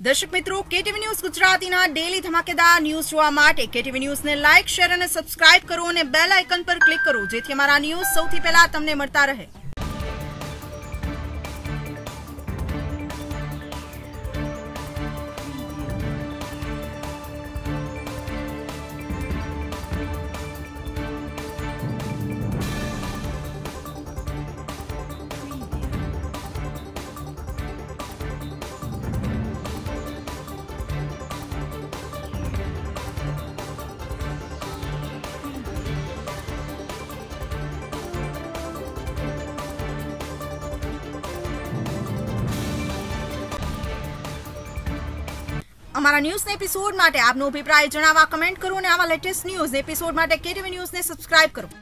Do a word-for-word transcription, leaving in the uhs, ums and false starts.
દર્શક મિત્રો, KTV news ગુજરાતીના ડેલી ધમાકેદાર ન્યૂઝ જોવા માટે કેટીવી ન્યૂઝને લાઇક, શેર અને સબસ્ક્રાઇબ કરો અને બેલ આઇકન પર ક્લિક કરો, જેથી અમારા ન્યૂઝ સૌથી પહેલા તમને મળતા રહે। અમારા ન્યૂઝના એપિસોડ માટે આપનો અભિપ્રાય જણાવવા કમેન્ટ કરો અને આવા લેટેસ્ટ ન્યૂઝ એપિસોડ માટે કેટીવી ન્યૂઝને સબસ્ક્રાઇબ કરો।